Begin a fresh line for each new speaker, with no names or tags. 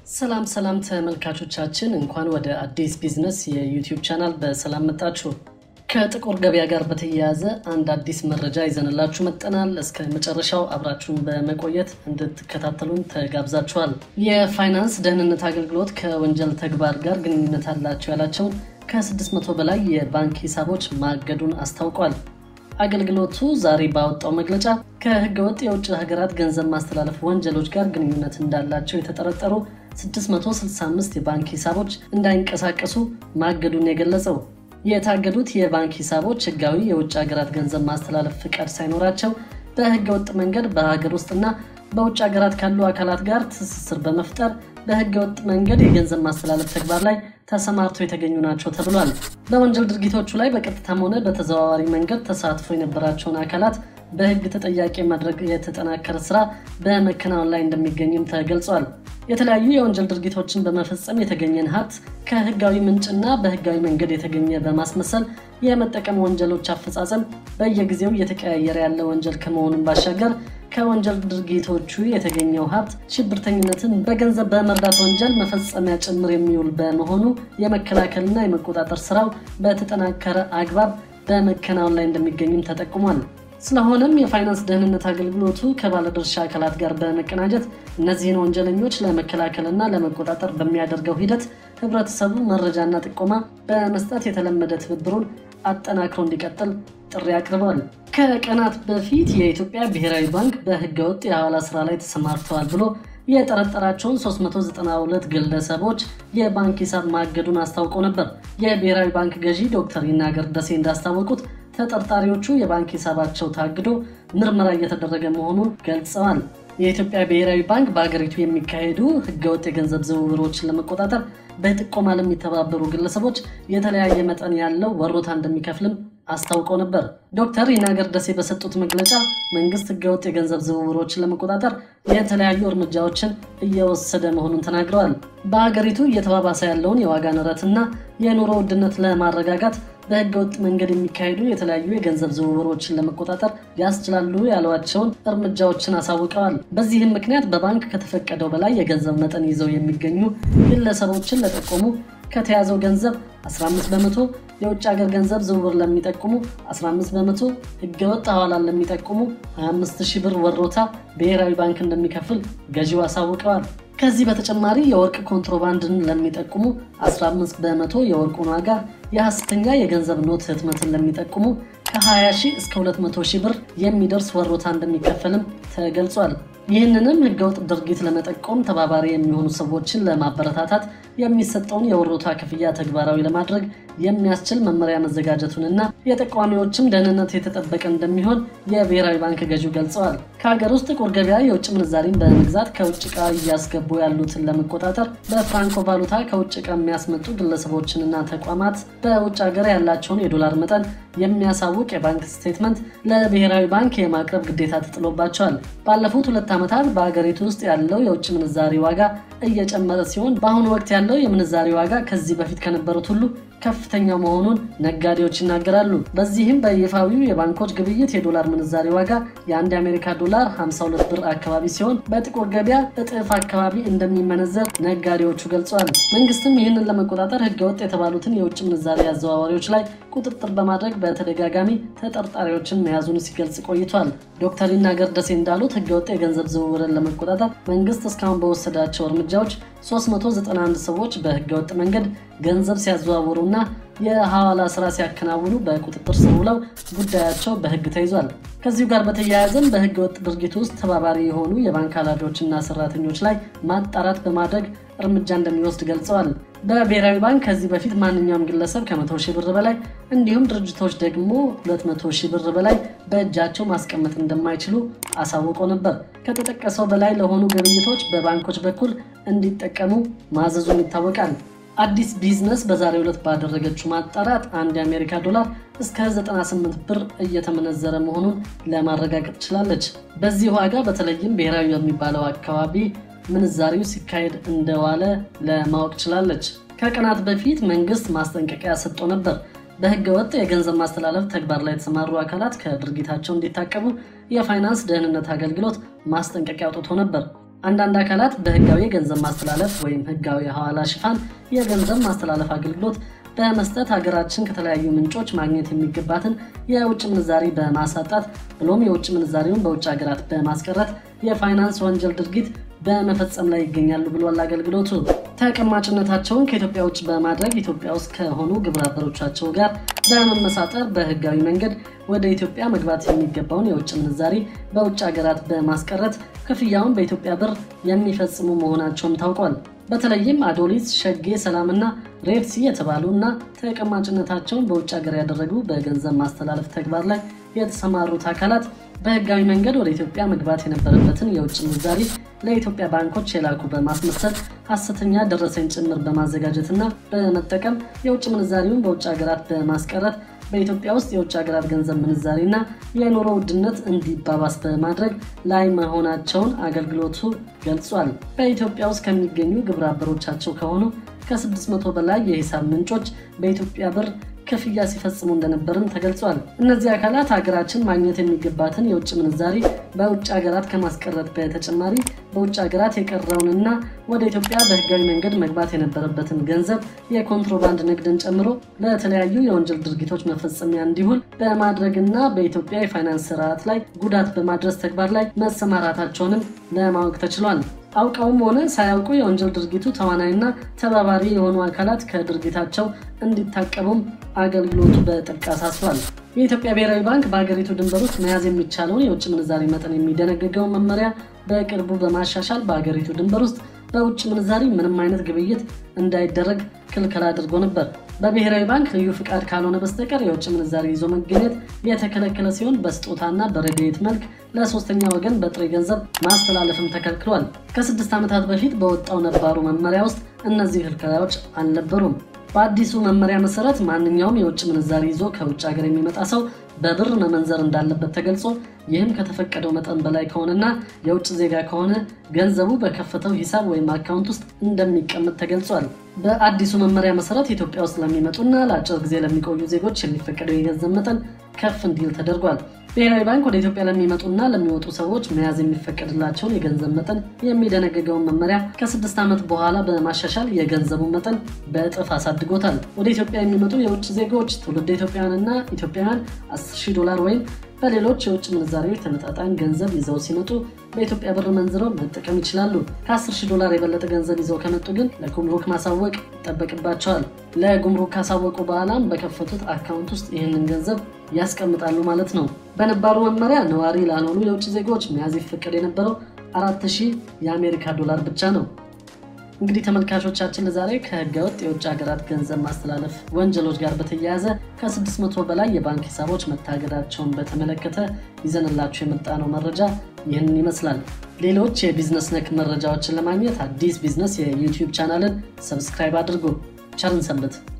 ሰላም ተመልካቾቻችን እንኳን ወደ አዲስ ቢዝነስ የዩቲዩብ ቻናል በሰላም መጣችሁ። ከጥቁር ገበያ ጋር በተያያዘ አንድ አዲስ መረጃ ይዘንላችሁ መጥተናል። እስከ መጨረሻው አብራችሁን በመቆየት እንድትከታተሉን ተጋብዛችኋል። የፋይናንስ ደህንነት አገልግሎት ከወንጀል ተግባር ጋር ግንኙነት አላቸው ያላቸው ከ600 በላይ የባንክ ሂሳቦች ማገዱን አስታውቋል። አገልግሎቱ ዛሬ ባወጣው መግለጫ ከህገወጥ የውጭ ሀገራት ገንዘብ ማስተላለፍ ወንጀሎች ጋር ግንኙነት እንዳላቸው የተጠረጠሩ 665 የባንክ ሂሳቦች እንዳይንቀሳቀሱ ማገዱን የገለጸው የታገዱት የባንክ ሂሳቦች ህጋዊ የውጭ ሀገራት ገንዘብ ማስተላለፍ ፍቃድ ሳይኖራቸው በህገወጥ መንገድ በሀገር ውስጥና በውጭ ሀገራት ካሉ አካላት ጋር ትስስር በመፍጠር በህገወጥ መንገድ የገንዘብ ማስተላለፍ ተግባር ላይ ተሰማርተው የተገኙ ናቸው ተብሏል። በወንጀል ድርጊቶቹ ላይ በቀጥታም ሆነ በተዘዋዋሪ መንገድ ተሳትፎ የነበራቸውን አካላት በህግ ተጠያቂ ማድረግ የተጠናከረ ስራ በመከናወን ላይ እንደሚገኝም ተገልጿል። የተለያዩ የወንጀል ድርጊቶችን በመፈጸም የተገኘን ሀብት ከህጋዊ ምንጭና በህጋዊ መንገድ የተገኘ በማስመሰል የመጠቀም ወንጀሎች አፈጻጸም በየጊዜው እየተቀያየረ ያለ ወንጀል ከመሆኑን ባሻገር ከወንጀል ድርጊቶቹ የተገኘው ሀብት ሽብርተኝነትን በገንዘብ በመርዳት ወንጀል መፈጸሚያ ጭምር የሚውል በመሆኑ የመከላከልና የመቆጣጠር ስራው በተጠናከረ አግባብ በመከናወን ላይ እንደሚገኝም ተጠቁሟል። ስለሆነም የፋይናንስ ደህንነት አገልግሎቱ ከባለድርሻ አካላት ጋር በመቀናጀት እነዚህን ወንጀለኞች ለመከላከልና ለመቆጣጠር በሚያደርገው ሂደት ህብረተሰቡ መረጃና ጥቆማ በመስጠት የተለመደ ትብብሩን አጠናክሮ እንዲቀጥል ጥሪ አቅርቧል። ከቀናት በፊት የኢትዮጵያ ብሔራዊ ባንክ በህገወጥ የሐዋላ ስራ ላይ ተሰማርተዋል ብሎ የጠረጠራቸውን 392 ግለሰቦች የባንክ ሂሳብ ማገዱን አስታውቆ ነበር። የብሔራዊ ባንክ ገዢ ዶክተር ይናገር ደሴ እንዳስታወቁት ተጠርጣሪዎቹ የባንክ ሂሳባቸው ታግዶ ምርመራ እየተደረገ መሆኑን ገልጸዋል። የኢትዮጵያ ብሔራዊ ባንክ በአገሪቱ የሚካሄዱ ህገወጥ የገንዘብ ዝውውሮችን ለመቆጣጠር በጥቆማ ለሚተባበሩ ግለሰቦች የተለያየ መጠን ያለው ወሮታ እንደሚከፍልም አስታውቀው ነበር። ዶክተር ይናገር ደሴ በሰጡት መግለጫ መንግስት ህገወጥ የገንዘብ ዝውውሮችን ለመቆጣጠር የተለያዩ እርምጃዎችን እየወሰደ መሆኑን ተናግረዋል። በአገሪቱ እየተባባሰ ያለውን የዋጋ ንረትና የኑሮ ውድነት ለማረጋጋት በህገወጥ መንገድ የሚካሄዱ የተለያዩ የገንዘብ ዝውውሮችን ለመቆጣጠር ያስችላሉ ያሏቸውን እርምጃዎችን አሳውቀዋል። በዚህም ምክንያት በባንክ ከተፈቀደው በላይ የገንዘብ መጠን ይዘው የሚገኙ ግለሰቦችን ለጠቆሙ ከተያዘው ገንዘብ 15%፣ የውጭ ሀገር ገንዘብ ዝውውር ለሚጠቁሙ 15%፣ ህገወጥ ሐዋላን ለሚጠቁሙ 25000 ብር ወሮታ ብሔራዊ ባንክ እንደሚከፍል ገዢው አሳውቀዋል። ከዚህ በተጨማሪ የወርቅ ኮንትሮባንድን ለሚጠቁሙ 15% የወርቁን ዋጋ፣ የሐሰተኛ የገንዘብ ኖት ህትመትን ለሚጠቁሙ ከ20000 እስከ 200000 ብር የሚደርስ ወሮታ እንደሚከፈልም ተገልጿል። ይህንንም ህገወጥ ድርጊት ለመጠቆም ተባባሪ የሚሆኑ ሰዎችን ለማበረታታት የሚሰጠውን የወሮታ ክፍያ ተግባራዊ ለማድረግ የሚያስችል መመሪያ መዘጋጀቱንና የጠቋሚዎችም ደህንነት የተጠበቀ እንደሚሆን የብሔራዊ ባንክ ገዢው ገልጸዋል። ከሀገር ውስጥ ጥቁር ገበያ የውጭ ምንዛሪን በመግዛት ከውጭ ዕቃ እያስገቡ ያሉትን ለመቆጣጠር በፍራንኮ ቫሉታ ከውጭ ዕቃ የሚያስመጡ ግለሰቦችንና ተቋማት በውጭ ሀገር ያላቸውን የዶላር መጠን የሚያሳውቅ የባንክ ስቴትመንት ለብሔራዊ ባንክ የማቅረብ ግዴታ ተጥሎባቸዋል። ባለፉት 2 ዓመታት በአገሪቱ ውስጥ ያለው የውጭ ምንዛሪ ዋጋ እየጨመረ ሲሆን በአሁኑ ወቅት ያለው የምንዛሪ ዋጋ ከዚህ በፊት ከነበሩት ሁሉ ከፍተኛ መሆኑን ነጋዴዎች ይናገራሉ። በዚህም በይፋዊው የባንኮች ግብይት የዶላር ምንዛሪ ዋጋ የ1 የአሜሪካ ዶላር 52 ብር አካባቢ ሲሆን በጥቁር ገበያ እጥፍ አካባቢ እንደሚመነዘር ነጋዴዎቹ ገልጸዋል። መንግስትም ይህንን ለመቆጣጠር ህገወጥ የተባሉትን የውጭ ምንዛሪ አዘዋዋሪዎች ላይ ቁጥጥር በማድረግ በተደጋጋሚ ተጠርጣሪዎችን መያዙን ሲገልጽ ቆይቷል። ዶክተር ይናገር ደሴ እንዳሉት ህገወጥ የገንዘብ ዝውውርን ለመቆጣጠር መንግስት እስካሁን በወሰዳቸው እርምጃዎች 391 ሰዎች በህገወጥ መንገድ ገንዘብ ሲያዘዋውሩና የሐዋላ ስራ ሲያከናውኑ በቁጥጥር ስር ውለው ጉዳያቸው በህግ ተይዟል። ከዚሁ ጋር በተያያዘም በህገወጥ ድርጊት ውስጥ ተባባሪ የሆኑ የባንክ ኃላፊዎችና ሰራተኞች ላይ ማጣራት በማድረግ እርምጃ እንደሚወስድ ገልጸዋል። በብሔራዊ ባንክ ከዚህ በፊት ማንኛውም ግለሰብ ከ100,000 ብር በላይ እንዲሁም ድርጅቶች ደግሞ 200,000 ብር በላይ በእጃቸው ማስቀመጥ እንደማይችሉ አሳውቆ ነበር። ከተጠቀሰው በላይ ለሆኑ ግብይቶች በባንኮች በኩል እንዲጠቀሙ ማዘዙን ይታወቃል። አዲስ ቢዝነስ በዛሬው ዕለት ባደረገችው ማጣራት 1 የአሜሪካ ዶላር እስከ 98 ብር እየተመነዘረ መሆኑን ለማረጋገጥ ችላለች። በዚህ ዋጋ በተለይም ብሔራዊ የሚባለው አካባቢ ምንዛሪው ሲካሄድ እንደዋለ ለማወቅ ችላለች። ከቀናት በፊት መንግስት ማስጠንቀቂያ ሰጥቶ ነበር። በህገወጥ የገንዘብ ማስተላለፍ ተግባር ላይ የተሰማሩ አካላት ከድርጊታቸው እንዲታቀቡ የፋይናንስ ደህንነት አገልግሎት ማስጠንቀቂያ አውጥቶ ነበር። አንዳንድ አካላት በህጋዊ ገንዘብ ማስተላለፍ ወይም ህጋዊ ሐዋላ ሽፋን የገንዘብ ማስተላለፍ አገልግሎት በመስጠት ሀገራችን ከተለያዩ ምንጮች ማግኘት የሚገባትን የውጭ ምንዛሪ በማሳጣት ብሎም የውጭ ምንዛሪውን በውጭ ሀገራት በማስቀረት የፋይናንስ ወንጀል ድርጊት በመፈጸም ላይ ይገኛሉ ብሏል አገልግሎቱ። ተቀማጭነታቸውን ከኢትዮጵያ ውጭ በማድረግ ኢትዮጵያ ውስጥ ከሆኑ ግብረ አበሮቻቸው ጋር በመመሳጠር በህጋዊ መንገድ ወደ ኢትዮጵያ መግባት የሚገባውን የውጭ ምንዛሪ በውጭ ሀገራት በማስቀረት ክፍያውን በኢትዮጵያ ብር የሚፈጽሙ መሆናቸውም ታውቋል። በተለይም አዶሊስ፣ ሸጌ፣ ሰላምና ሬድሲ የተባሉና ተቀማጭነታቸውን በውጭ ሀገር ያደረጉ በገንዘብ ማስተላለፍ ተግባር ላይ የተሰማሩት አካላት በህጋዊ መንገድ ወደ ኢትዮጵያ መግባት የነበረበትን የውጭ ምንዛሪ ለኢትዮጵያ ባንኮች የላኩ በማስመሰል ሐሰተኛ ደረሰኝ ጭምር በማዘጋጀትና በመጠቀም የውጭ ምንዛሪውን በውጭ ሀገራት በማስቀረት በኢትዮጵያ ውስጥ የውጭ ሀገራት ገንዘብ ምንዛሪና የኑሮ ውድነት እንዲባባስ በማድረግ ላይ መሆናቸውን አገልግሎቱ ገልጿል። በኢትዮጵያ ውስጥ ከሚገኙ ግብረ አበሮቻቸው ከሆኑ ከ600 በላይ የሂሳብ ምንጮች በኢትዮጵያ ብር ክፍያ ሲፈጽሙ እንደነበርም ተገልጿል። እነዚህ አካላት ሀገራችን ማግኘት የሚገባትን የውጭ ምንዛሪ በውጭ ሀገራት ከማስቀረት በተጨማሪ በውጭ ሀገራት የቀረውንና ወደ ኢትዮጵያ በህጋዊ መንገድ መግባት የነበረበትን ገንዘብ የኮንትሮባንድ ንግድን ጨምሮ ለተለያዩ የወንጀል ድርጊቶች መፈጸሚያ እንዲውል በማድረግና በኢትዮጵያ የፋይናንስ ስርዓት ላይ ጉዳት በማድረስ ተግባር ላይ መሰማራታቸውንም ለማወቅ ተችሏል። አውቀውም ሆነ ሳያውቁ የወንጀል ድርጊቱ ተዋናይና ተባባሪ የሆኑ አካላት ከድርጊታቸው እንዲታቀቡም አገልግሎቱ በጥብቅ አሳስቧል። የኢትዮጵያ ብሔራዊ ባንክ በሀገሪቱ ድንበር ውስጥ መያዝ የሚቻለውን የውጭ ምንዛሪ መጠን የሚደነግገው መመሪያ በቅርቡ በማሻሻል በሀገሪቱ ድንበር ውስጥ በውጭ ምንዛሪ ምንም አይነት ግብይት እንዳይደረግ ክልከላ አድርጎ ነበር። በብሔራዊ ባንክ ልዩ ፍቃድ ካልሆነ በስተቀር የውጭ ምንዛሪ ይዞ መገኘት የተከለከለ ሲሆን በስጦታና በረድኤት መልክ ለሶስተኛ ወገን በጥሬ ገንዘብ ማስተላለፍም ተከልክሏል። ከ6 ዓመታት በፊት በወጣው ነባሩ መመሪያ ውስጥ እነዚህ ክልከላዎች አልነበሩም። በአዲሱ መመሪያ መሰረት ማንኛውም የውጭ ምንዛሪ ይዞ ከውጭ ሀገር የሚመጣ ሰው በብር መመንዘር እንዳለበት ተገልጾ ይህም ከተፈቀደው መጠን በላይ ከሆነና የውጭ ዜጋ ከሆነ ገንዘቡ በከፈተው ሂሳብ ወይም አካውንት ውስጥ እንደሚቀመጥ ተገልጿል። በአዲሱ መመሪያ መሰረት ኢትዮጵያ ውስጥ ለሚመጡና ለአጭር ጊዜ ለሚቆዩ ዜጎች የሚፈቀደው የገንዘብ መጠን ከፍ እንዲል ተደርጓል። ብሔራዊ ባንክ ወደ ኢትዮጵያ ለሚመጡና ለሚወጡ ሰዎች መያዝ የሚፈቀድላቸውን የገንዘብ መጠን የሚደነግገውን መመሪያ ከ6 ዓመት በኋላ በማሻሻል የገንዘቡን መጠን በእጥፍ አሳድጎታል። ወደ ኢትዮጵያ የሚመጡ የውጭ ዜጎች ትውልደ ኢትዮጵያውያንና ኢትዮጵያውያን $10,000 ወይም በሌሎች የውጭ ምንዛሪዎች ተመጣጣኝ ገንዘብ ይዘው ሲመጡ በኢትዮጵያ ብር መንዝረው መጠቀም ይችላሉ። ከ$10,000 የበለጠ ገንዘብ ይዘው ከመጡ ግን ለጉምሩክ ማሳወቅ ይጠበቅባቸዋል። ለጉምሩክ ካሳወቁ በኋላም በከፈቱት አካውንት ውስጥ ይህንን ገንዘብ ያስቀምጣሉ ማለት ነው። በነባሩ መመሪያ ነዋሪ ላልሆኑ የውጭ ዜጎች መያዝ ይፈቀድ የነበረው $4,000 ብቻ ነው። እንግዲህ ተመልካቾቻችን ለዛሬ ከህገወጥ የውጭ ሀገራት ገንዘብ ማስተላለፍ ወንጀሎች ጋር በተያያዘ ከ600 በላይ የባንክ ሂሳቦች መታገዳቸውን በተመለከተ ይዘንላችሁ የመጣነው መረጃ ይህንን ይመስላል። ሌሎች የቢዝነስ ነክ መረጃዎችን ለማግኘት አዲስ ቢዝነስ የዩቲዩብ ቻናልን ሰብስክራይብ አድርጉ። ቸር እንሰንብት።